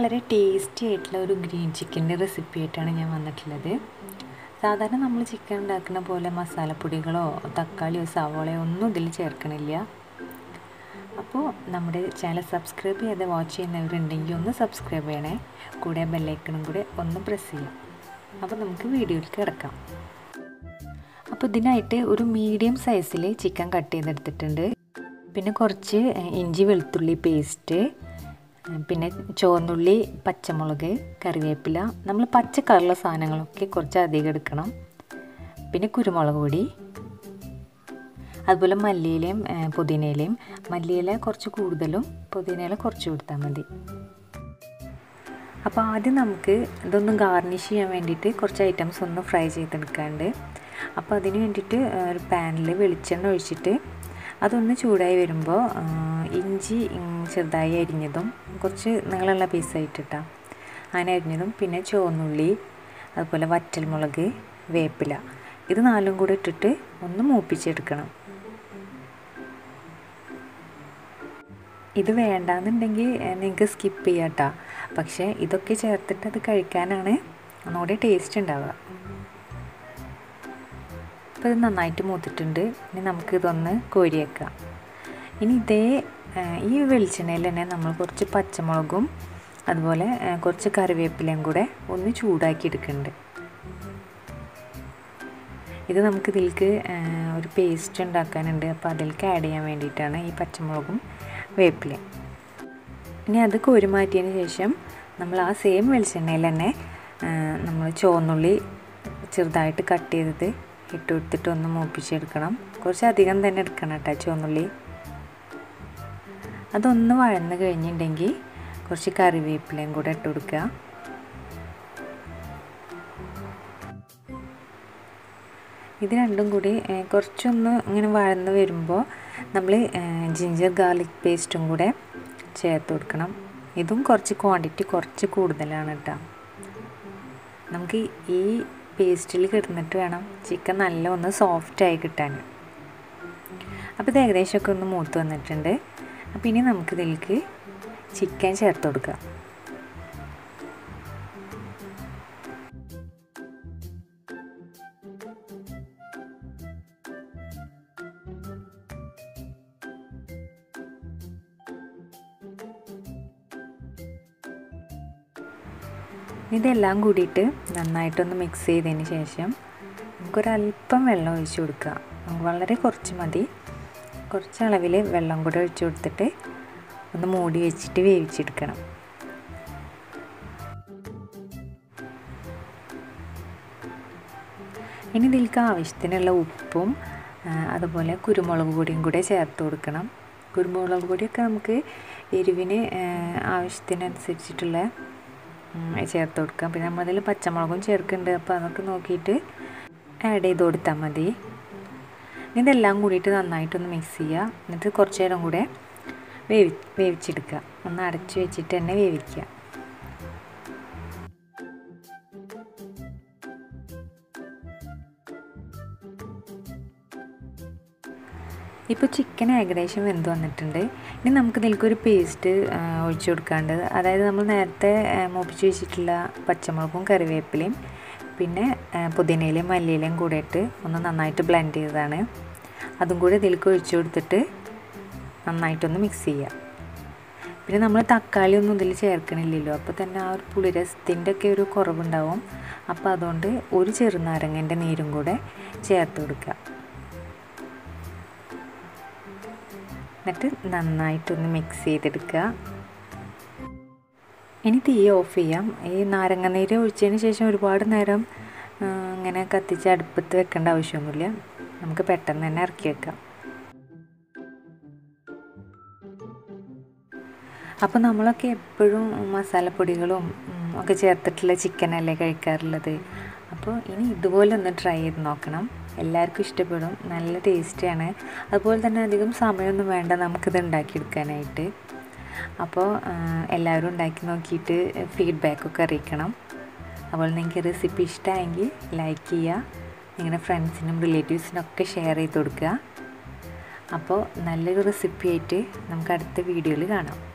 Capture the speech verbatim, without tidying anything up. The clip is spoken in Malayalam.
വളരെ ടേസ്റ്റി ആയിട്ടുള്ള ഒരു ഗ്രീൻ ചിക്കൻ്റെ റെസിപ്പി ആയിട്ടാണ് ഞാൻ വന്നിട്ടുള്ളത്. സാധാരണ നമ്മൾ ചിക്കൻ ഉണ്ടാക്കുന്ന പോലെ മസാലപ്പൊടികളോ തക്കാളിയോ സവോളയോ ഒന്നും ഇതിൽ ചേർക്കണില്ല. അപ്പോൾ നമ്മുടെ ചാനൽ സബ്സ്ക്രൈബ് ചെയ്യാതെ വാച്ച് ചെയ്യുന്നവരുണ്ടെങ്കിൽ ഒന്ന് സബ്സ്ക്രൈബ് ചെയ്യണേ, കൂടെ ബെല്ലൈക്കണും കൂടെ ഒന്ന് പ്രസ് ചെയ്യാം. അപ്പോൾ നമുക്ക് വീഡിയോയിലേക്ക് കിടക്കാം. അപ്പോൾ ഇതിനായിട്ട് ഒരു മീഡിയം സൈസിൽ ചിക്കൻ കട്ട് ചെയ്തെടുത്തിട്ടുണ്ട്. പിന്നെ കുറച്ച് ഇഞ്ചി വെളുത്തുള്ളി പേസ്റ്റ്, പിന്നെ ചുവന്നുള്ളി, പച്ചമുളക്, കറിവേപ്പില, നമ്മൾ പച്ച കളറുള്ള സാധനങ്ങളൊക്കെ കുറച്ച് അധികം എടുക്കണം. പിന്നെ കുരുമുളക് പൊടി, അതുപോലെ മല്ലിയിലയും പുതിനയിലയും. മല്ലിയില കുറച്ച് കൂടുതലും പുതിനയില കുറച്ച് കൊടുത്താൽ മതി. അപ്പോൾ ആദ്യം നമുക്ക് ഇതൊന്ന് ഗാർണിഷ് ചെയ്യാൻ വേണ്ടിയിട്ട് കുറച്ച് ഐറ്റംസ് ഒന്ന് ഫ്രൈ ചെയ്തെടുക്കാണ്ട്. അപ്പോൾ അതിന് വേണ്ടിയിട്ട് ഒരു പാനിൽ വെളിച്ചെണ്ണ ഒഴിച്ചിട്ട് അതൊന്ന് ചൂടായി വരുമ്പോൾ ഇഞ്ചി ചെറുതായി അരിഞ്ഞതും കുറച്ച് നീളമുള്ള പീസായിട്ടിട്ടാ അങ്ങനെ അരിഞ്ഞതും, പിന്നെ ചുവന്നുള്ളി, അതുപോലെ വറ്റൽമുളക്, വേപ്പില, ഇത് നാലും കൂടെ ഇട്ടിട്ട് ഒന്ന് മൂപ്പിച്ചെടുക്കണം. ഇത് വേണ്ടാന്നുണ്ടെങ്കിൽ നിങ്ങൾക്ക് സ്കിപ്പ് ചെയ്യാം കേട്ടോ. പക്ഷേ ഇതൊക്കെ ചേർത്തിട്ട് അത് കഴിക്കാനാണ് ഒന്നുകൂടി ടേസ്റ്റ് ഉണ്ടാവുക. അപ്പോൾ ഇത് നന്നായിട്ട് മൂത്തിട്ടുണ്ട്. ഇനി നമുക്കിതൊന്ന് കോരി വെക്കാം. ഇനി ഇതേ ഈ വെളിച്ചെണ്ണയിൽ തന്നെ നമ്മൾ കുറച്ച് പച്ചമുളകും അതുപോലെ കുറച്ച് കറിവേപ്പിലയും കൂടെ ഒന്ന് ചൂടാക്കി എടുക്കുന്നുണ്ട്. ഇത് നമുക്ക് ഇതിലേക്ക് ഒരു പേസ്റ്റ് ഉണ്ടാക്കാനുണ്ട്. അപ്പോൾ അതിലേക്ക് ആഡ് ചെയ്യാൻ വേണ്ടിയിട്ടാണ് ഈ പച്ചമുളകും വേപ്പിലയും. ഇനി അത് കോരി മാറ്റിയതിന് ശേഷം നമ്മൾ ആ സെയിം വെളിച്ചെണ്ണയിൽ തന്നെ നമ്മൾ ചുവന്നുള്ളി ചെറുതായിട്ട് കട്ട് ചെയ്തത് ഇട്ട് കൊടുത്തിട്ട് ഒന്ന് മൂപ്പിച്ചെടുക്കണം. കുറച്ച് അധികം തന്നെ എടുക്കണം കേട്ടോ ചുവന്നുള്ളി. അതൊന്ന് വഴന്ന് കഴിഞ്ഞിട്ടുണ്ടെങ്കിൽ കുറച്ച് കറിവേപ്പിലയും കൂടെ ഇട്ട് കൊടുക്കുക. ഇത് രണ്ടും കൂടി കുറച്ചൊന്ന് ഇങ്ങനെ വഴന്ന് വരുമ്പോൾ നമ്മൾ ജിഞ്ചർ ഗാർലിക് പേസ്റ്റും കൂടെ ചേർത്ത് കൊടുക്കണം. ഇതും കുറച്ച് ക്വാണ്ടിറ്റി കുറച്ച് കൂടുതലാണ് കേട്ടോ. നമുക്ക് ഈ പേസ്റ്റിൽ കിടന്നിട്ട് വേണം ചിക്കൻ നല്ല ഒന്ന് സോഫ്റ്റായി കിട്ടാൻ. അപ്പോൾ ഇത് ഏകദേശമൊക്കെ ഒന്ന് മൂത്ത് വന്നിട്ടുണ്ട്. അപ്പോൾ ഇനി നമുക്കിതിലേക്ക് ചിക്കൻ ചേർത്ത് കൊടുക്കാം. ഇതെല്ലാം കൂടിയിട്ട് നന്നായിട്ടൊന്ന് മിക്സ് ചെയ്തതിന് ശേഷം നമുക്കൊരല്പം വെള്ളം ഒഴിച്ച് കൊടുക്കുക. വളരെ കുറച്ച് മതി. കുറച്ച് അളവിൽ വെള്ളം കൂടെ ഒഴിച്ച് കൊടുത്തിട്ട് ഒന്ന് മൂടി വെച്ചിട്ട് വേവിച്ചെടുക്കണം. ഇനി ഇതിലേക്ക് ആവശ്യത്തിനുള്ള ഉപ്പും അതുപോലെ കുരുമുളക് പൊടിയും കൂടെ ചേർത്ത് കൊടുക്കണം. കുരുമുളക് പൊടിയൊക്കെ നമുക്ക് എരിവിന് ആവശ്യത്തിനനുസരിച്ചിട്ടുള്ള ചേർത്ത് കൊടുക്കാം. പിന്നെ നമ്മളതിൽ പച്ചമുളകും ചേർക്കുന്നുണ്ട്. അപ്പോൾ അതൊക്കെ നോക്കിയിട്ട് ആഡ് ചെയ്ത് കൊടുത്താൽ മതി. ഇതെല്ലാം കൂടിയിട്ട് നന്നായിട്ടൊന്ന് മിക്സ് ചെയ്യുക. എന്നിട്ട് കുറച്ച് നേരം കൂടെ വേവി വേവിച്ചെടുക്കുക. ഒന്ന് അടച്ച് വെച്ചിട്ട് തന്നെ വേവിക്കുക. ഇപ്പോൾ ചിക്കൻ ഏകദേശം വെന്ത് വന്നിട്ടുണ്ട്. ഇനി നമുക്ക് ഇതിലേക്കൊരു പേസ്റ്റ് ഒഴിച്ചു കൊടുക്കാണ്ട്. അതായത് നമ്മൾ നേരത്തെ മൂപ്പിച്ച് വെച്ചിട്ടുള്ള പച്ചമുളകും കറിവേപ്പിലയും പിന്നെ പുതിനയിലയും മല്ലിയിലയും കൂടെ ഇട്ട് ഒന്ന് നന്നായിട്ട് ബ്ലെൻഡ് ചെയ്തതാണ്. അതും കൂടി ഇതിലേക്ക് ഒഴിച്ചു കൊടുത്തിട്ട് നന്നായിട്ടൊന്ന് മിക്സ് ചെയ്യുക. പിന്നെ നമ്മൾ തക്കാളി ഒന്നും ഇതിൽ ചേർക്കണില്ലല്ലോ. അപ്പോൾ തന്നെ ആ ഒരു പുളിരസത്തിൻ്റെ ഒക്കെ ഒരു കുറവുണ്ടാവും. അപ്പോൾ അതുകൊണ്ട് ഒരു ചെറുനാരങ്ങൻ്റെ നീരും കൂടെ ചേർത്ത് കൊടുക്കുക. എന്നിട്ട് നന്നായിട്ടൊന്ന് മിക്സ് ചെയ്തെടുക്കുക. ഇനി തീ ഓഫ് ചെയ്യാം. ഈ നാരങ്ങ നീര് ഒഴിച്ചതിന് ശേഷം ഒരുപാട് നേരം ഇങ്ങനെ കത്തിച്ച് അടുപ്പത്ത് വെക്കേണ്ട ആവശ്യമൊന്നുമില്ല. നമുക്ക് പെട്ടെന്ന് തന്നെ ഇറക്കി വെക്കാം. അപ്പോൾ നമ്മളൊക്കെ എപ്പോഴും മസാലപ്പൊടികളും ഒക്കെ ചേർത്തിട്ടുള്ള ചിക്കനല്ലേ കഴിക്കാറുള്ളത്. അപ്പോൾ ഇനി ഇതുപോലെ ഒന്ന് ട്രൈ ചെയ്ത് നോക്കണം. എല്ലാവർക്കും ഇഷ്ടപ്പെടും. നല്ല ടേസ്റ്റിയാണ്. അതുപോലെ തന്നെ അധികം സമയമൊന്നും വേണ്ട നമുക്കിത് ഉണ്ടാക്കിയെടുക്കാനായിട്ട്. അപ്പോൾ എല്ലാവരും ഉണ്ടാക്കി നോക്കിയിട്ട് ഫീഡ്ബാക്കൊക്കെ അറിയിക്കണം. അപ്പോൾ നിങ്ങൾക്ക് റെസിപ്പി ഇഷ്ടമായെങ്കിൽ ലൈക്ക് ചെയ്യുക. നിങ്ങളുടെ ഫ്രണ്ട്സിനും റിലേറ്റീവ്സിനൊക്കെ ഷെയർ ചെയ്ത് കൊടുക്കുക. അപ്പോൾ നല്ലൊരു റെസിപ്പി ആയിട്ട് നമുക്ക് അടുത്ത വീഡിയോയിൽ കാണാം.